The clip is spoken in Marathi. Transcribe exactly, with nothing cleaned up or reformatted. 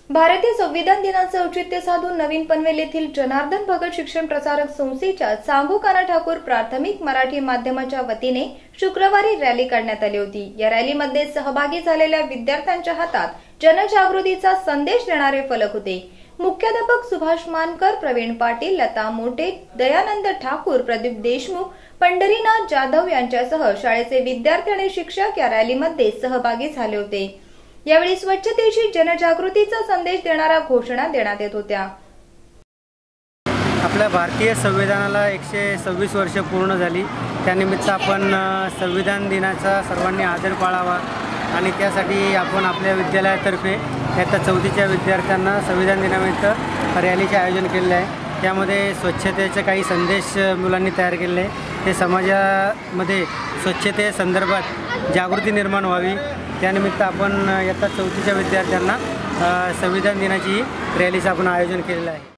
भारतीय संविधान दिनाचं औचित्य साधून नवीन पनवेल येथील जनार्दन भगत शिक्षण प्रसारक संस्थेच्या सांगू कान्हा ठाकूर प्राथमिक मराठी माध्यमाच्या वतीने शुक्रवारी रॅली काढण्यात आली होती। या रॅलीमध्ये सहभागी झालेल्या विद्यार्थ्यांच्या हातात जनजागृतीचा संदेश देणारे फलक होते। मुख्याध्यापक सुभाष मानकर, प्रवीण पाटील, लता मोटे, दयानंद ठाकूर, प्रदीप देशमुख, पंढरीनाथ जाधव यांच्यासह शाळेचे विद्यार्थी आणि शिक्षक या रॅलीमध्ये सहभागी झाले होते। यावेळी स्वच्छतेची जनजागृतीचा संदेश देणाऱ्या घोषणा देण्यात येत होत्या। आपल्या भारतीय संविधानाला एकशे सव्वीस वर्ष पूर्ण झाली। त्यानिमित्त आपण संविधान दिनाचा सर्वांनी आदर पाळावा आणि त्यासाठी आपण आपल्या विद्यालयातर्फे इयत्ता चौथीच्या विद्यार्थ्यांना संविधान दिनानिमित्त रॅलीचे आयोजन केले आहे। त्यामध्ये स्वच्छतेचे काही संदेश मुलांनी तयार केले आहे। ते समाजामध्ये स्वच्छतेसंदर्भात जागृती निर्माण व्हावी त्यानिमित्त आपण इयत्ता चौथीच्या विद्यार्थ्यांना संविधान दिनाची रॅलीचं आपण आयोजन केलेलं आहे।